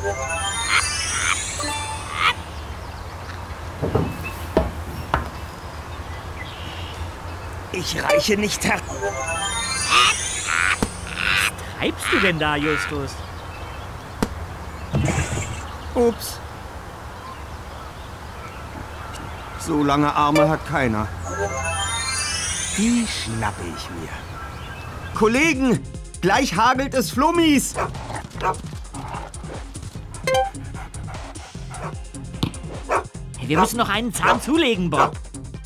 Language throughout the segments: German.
Ich reiche nicht her. Was treibst du denn da, Justus? Ups. So lange Arme hat keiner. Die schnappe ich mir. Kollegen, gleich hagelt es Flummis. Hey, wir müssen noch einen Zahn zulegen, Bob.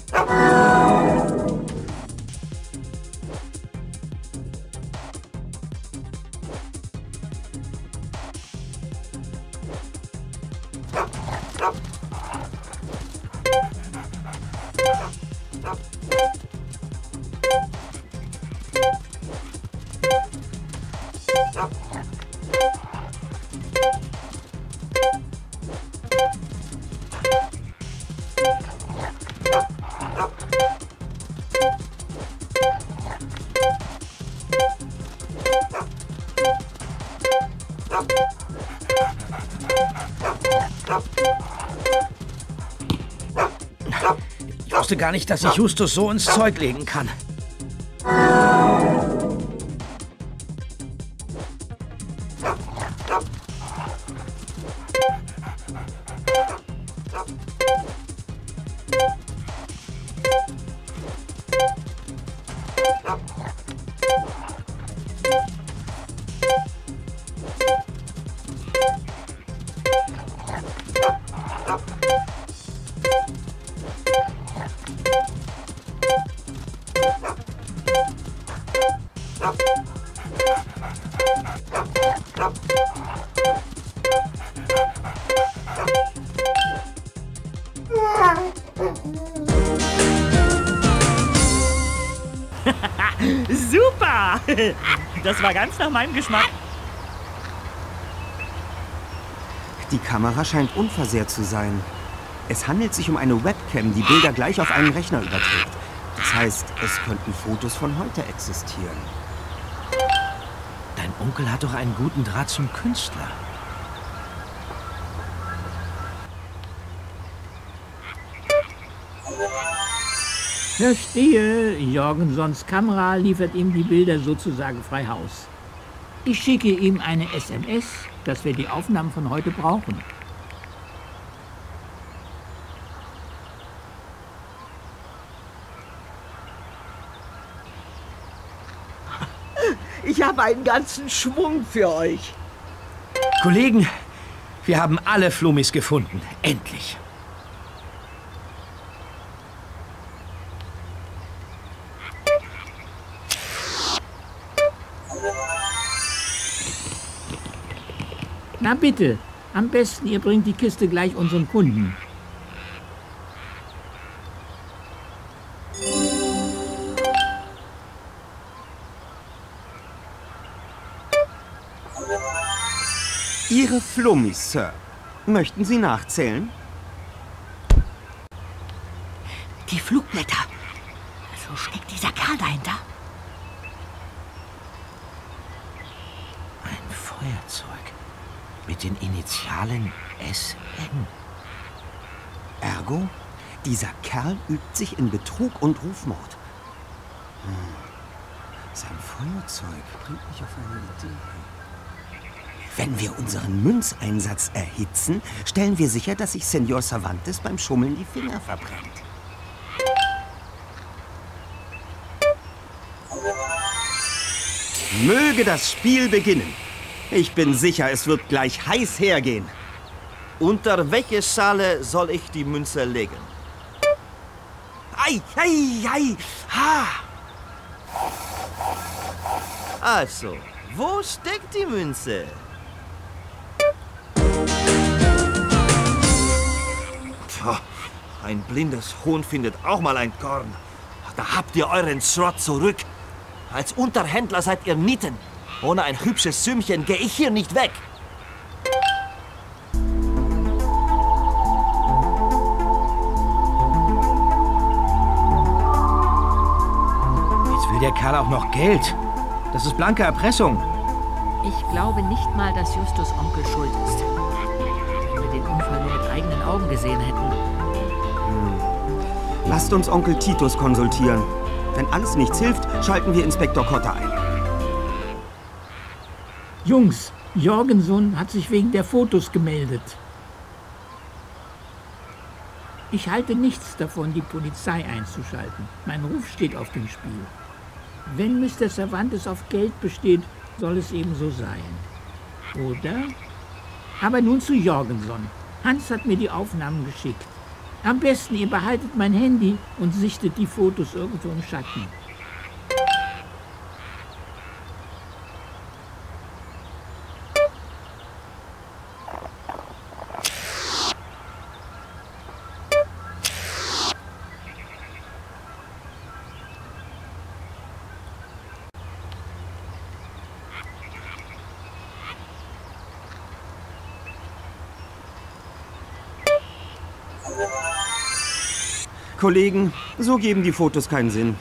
Ich wusste gar nicht, dass ich Justus so ins Zeug legen kann. Super! Das war ganz nach meinem Geschmack. Die Kamera scheint unversehrt zu sein. Es handelt sich um eine Webcam, die Bilder gleich auf einen Rechner überträgt. Das heißt, es könnten Fotos von heute existieren. Dein Onkel hat doch einen guten Draht zum Künstler. Verstehe. Jorgensons Kamera liefert ihm die Bilder sozusagen frei Haus. Ich schicke ihm eine SMS, dass wir die Aufnahmen von heute brauchen. Ich habe einen ganzen Schwung für euch. Kollegen, wir haben alle Flummis gefunden. Endlich. Na bitte, am besten ihr bringt die Kiste gleich unseren Kunden. Ihre Flummis, Sir. Möchten Sie nachzählen? Die Flugblätter. So steckt dieser Kerl dahinter. Ein Feuerzeug mit den Initialen SN. Ergo, dieser Kerl übt sich in Betrug und Rufmord. Sein Feuerzeug bringt mich auf eine Idee. Wenn wir unseren Münzeinsatz erhitzen, stellen wir sicher, dass sich Senor Cervantes beim Schummeln die Finger verbrennt. Möge das Spiel beginnen. Ich bin sicher, es wird gleich heiß hergehen. Unter welche Schale soll ich die Münze legen? Ei, ei, ei, ha! Also, wo steckt die Münze? Tja, ein blindes Huhn findet auch mal ein Korn. Da habt ihr euren Schrott zurück. Als Unterhändler seid ihr Nieten. Ohne ein hübsches Sümmchen gehe ich hier nicht weg. Jetzt will der Kerl auch noch Geld. Das ist blanke Erpressung. Ich glaube nicht mal, dass Justus Onkel schuld ist. eigenen Augen gesehen hätten. Lasst uns Onkel Titus konsultieren. Wenn alles nichts hilft, schalten wir Inspektor Kotter ein. Jungs, Jorgenson hat sich wegen der Fotos gemeldet. Ich halte nichts davon, die Polizei einzuschalten. Mein Ruf steht auf dem Spiel. Wenn Mr. Cervantes auf Geld besteht, soll es eben so sein. Oder? Aber nun zu Jorgenson. Hans hat mir die Aufnahmen geschickt. Am besten, ihr behaltet mein Handy und sichtet die Fotos irgendwo im Schatten. Kollegen, so geben die Fotos keinen Sinn.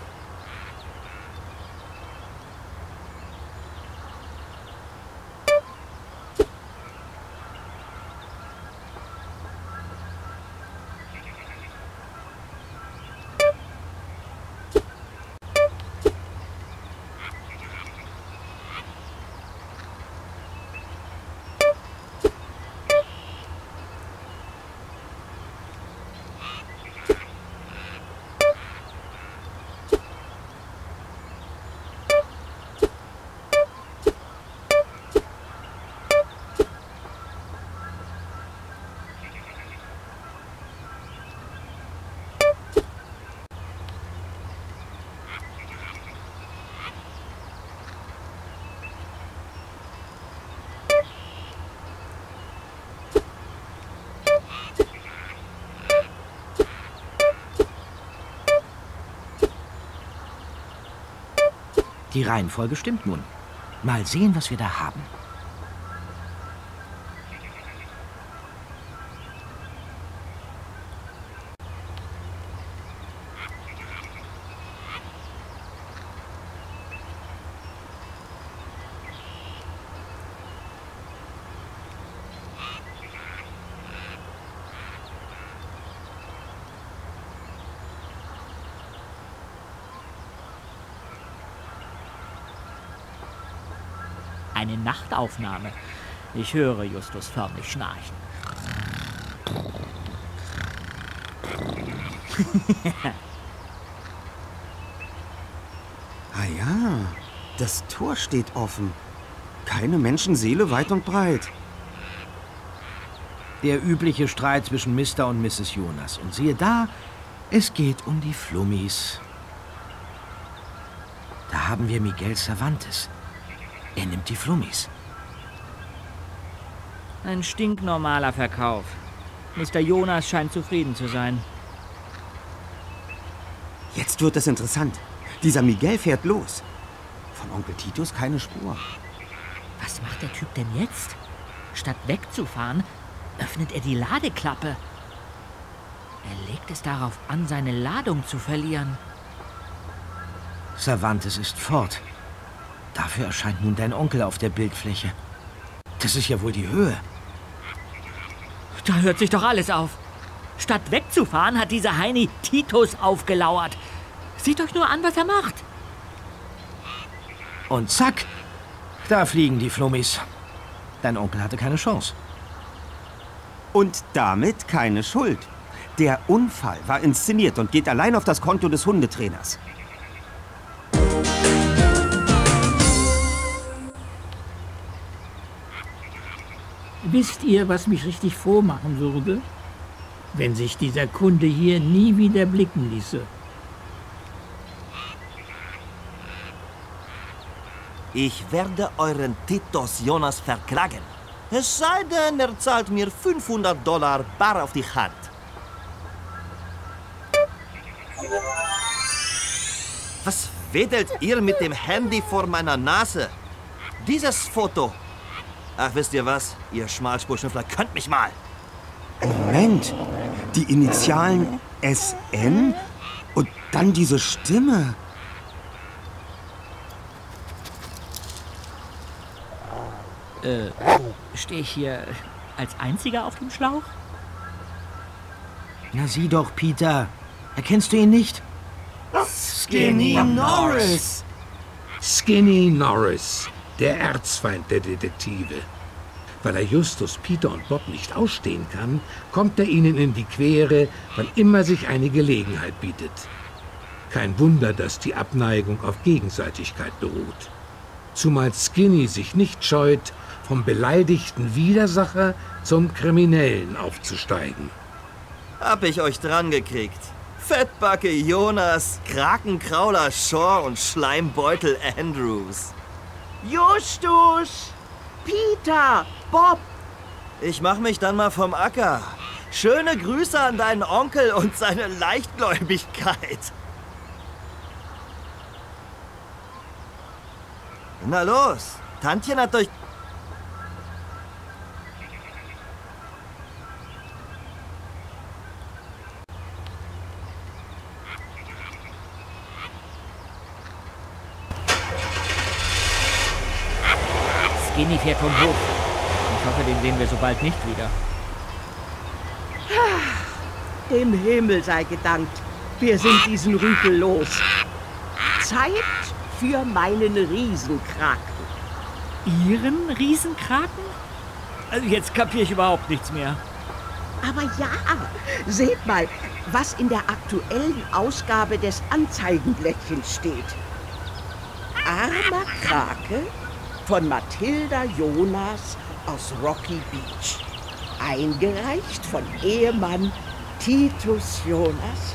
Die Reihenfolge stimmt nun. Mal sehen, was wir da haben. Eine Nachtaufnahme. Ich höre Justus förmlich schnarchen. Ah ja, das Tor steht offen. Keine Menschenseele weit und breit. Der übliche Streit zwischen Mr. und Mrs. Jonas. Und siehe da, es geht um die Flummis. Da haben wir Miguel Cervantes. Er nimmt die Flummis. Ein stinknormaler Verkauf. Mr. Jonas scheint zufrieden zu sein. Jetzt wird es interessant. Dieser Miguel fährt los. Von Onkel Titus keine Spur. Was macht der Typ denn jetzt? Statt wegzufahren, öffnet er die Ladeklappe. Er legt es darauf an, seine Ladung zu verlieren. Cervantes ist fort. Dafür erscheint nun dein Onkel auf der Bildfläche. Das ist ja wohl die Höhe. Da hört sich doch alles auf. Statt wegzufahren, hat dieser Heini Titus aufgelauert. Seht euch nur an, was er macht. Und zack, da fliegen die Flummis. Dein Onkel hatte keine Chance. Und damit keine Schuld. Der Unfall war inszeniert und geht allein auf das Konto des Hundetrainers. Wisst ihr, was mich richtig froh machen würde? Wenn sich dieser Kunde hier nie wieder blicken ließe. Ich werde euren Titus Jonas verklagen. Es sei denn, er zahlt mir $500 bar auf die Hand. Was wedelt ihr mit dem Handy vor meiner Nase? Dieses Foto. Ach, wisst ihr was? Ihr Schmalspurschnüffler könnt mich mal. Moment, die Initialen SN und dann diese Stimme. Stehe ich hier als Einziger auf dem Schlauch? Na sieh doch, Peter. Erkennst du ihn nicht? Skinny Norris! Skinny Norris, der Erzfeind der Detektive. Weil er Justus, Peter und Bob nicht ausstehen kann, kommt er ihnen in die Quere, wann immer sich eine Gelegenheit bietet. Kein Wunder, dass die Abneigung auf Gegenseitigkeit beruht. Zumal Skinny sich nicht scheut, vom beleidigten Widersacher zum Kriminellen aufzusteigen. Hab ich euch dran gekriegt. Fettbacke Jonas, Krakenkrauler Shaw und Schleimbeutel Andrews. Justus! Peter! Bob! Ich mach mich dann mal vom Acker. Schöne Grüße an deinen Onkel und seine Leichtgläubigkeit. Na los, Tantchen hat euch... Skinny fährt vom Hof. Ich hoffe, den sehen wir so bald nicht wieder. Dem Himmel sei gedankt, wir sind diesen Rüpel los. Zeit für meinen Riesenkraken. Ihren Riesenkraken? Also jetzt kapiere ich überhaupt nichts mehr. Aber ja, seht mal, was in der aktuellen Ausgabe des Anzeigenblättchens steht. Armer Krake von Mathilda Jonas aus Rocky Beach. Eingereicht von Ehemann Titus Jonas.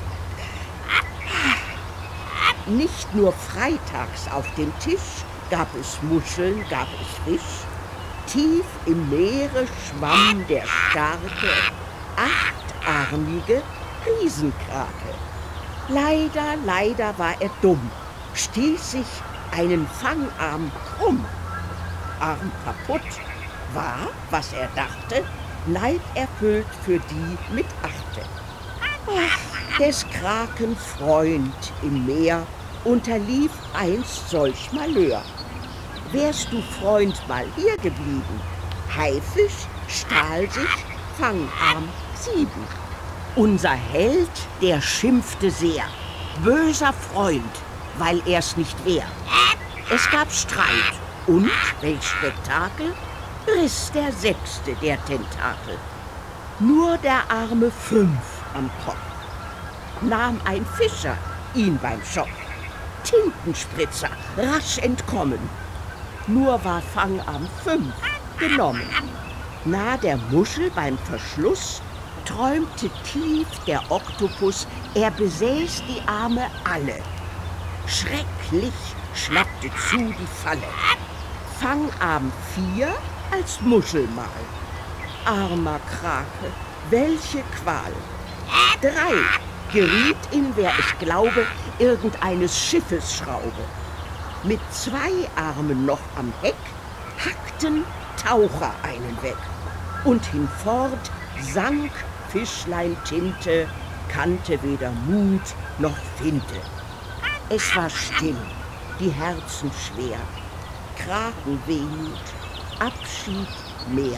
Nicht nur freitags auf dem Tisch gab es Muscheln, gab es Fisch. Tief im Meere schwamm der starke, achtarmige Riesenkrake. Leider war er dumm, stieß sich einen Fangarm krumm. Arm kaputt, war, was er dachte, Neid erfüllt für die mit Achte. Ach, des Kraken Freund im Meer unterlief einst solch Malheur. Wärst du, Freund, mal hier geblieben, Haifisch stahl sich Fangarm 7. Unser Held, der schimpfte sehr, böser Freund, weil er's nicht wär. Es gab Streit und, welch Spektakel, riss der 6. der Tentakel. Nur der arme 5 am Kopf. Nahm ein Fischer ihn beim Schopf. Tintenspritzer rasch entkommen. Nur war Fangarm 5 genommen. Nah der Muschel beim Verschluss träumte tief der Oktopus, er besäß die Arme alle. Schrecklich schnappte zu die Falle. Fangarm 4 als Muschelmal. Armer Krake, welche Qual. 3 geriet in, wer ich glaube, irgendeines Schiffes Schraube. Mit 2 Armen noch am Heck hackten Taucher einen weg. Und hinfort sank Fischlein Tinte, kannte weder Mut noch Finte. Es war still, die Herzen schwer, Krakenwehmut, Abschied mehr.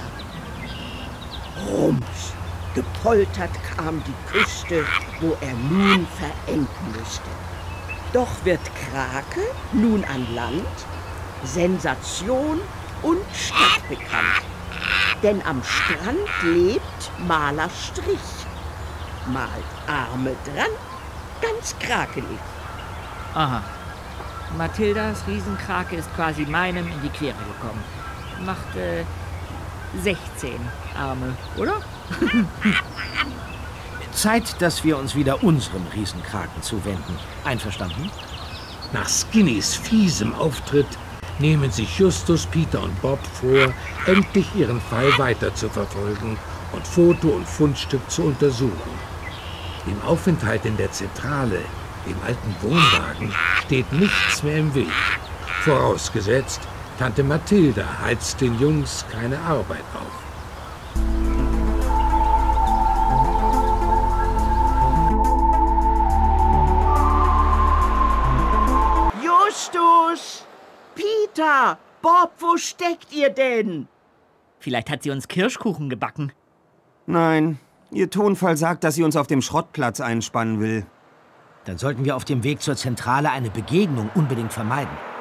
Rums, gepoltert kam die Küste, wo er nun verenden müsste. Doch wird Krake nun an Land, Sensation und Stadt bekannt. Denn am Strand lebt Maler Strich, malt Arme dran, ganz krakelig. Aha. Mathildas Riesenkrake ist quasi meinem in die Quere gekommen. Macht 16 Arme, oder? Zeit, dass wir uns wieder unserem Riesenkraken zuwenden. Einverstanden? Nach Skinnys fiesem Auftritt nehmen sich Justus, Peter und Bob vor, endlich ihren Fall weiter zu verfolgen und Foto und Fundstück zu untersuchen. Dem Aufenthalt in der Zentrale, dem alten Wohnwagen, steht nichts mehr im Weg. Vorausgesetzt, Tante Mathilda heizt den Jungs keine Arbeit auf. Justus! Peter! Bob, wo steckt ihr denn? Vielleicht hat sie uns Kirschkuchen gebacken. Nein, Ihr Tonfall sagt, dass sie uns auf dem Schrottplatz einspannen will. Dann sollten wir auf dem Weg zur Zentrale eine Begegnung unbedingt vermeiden.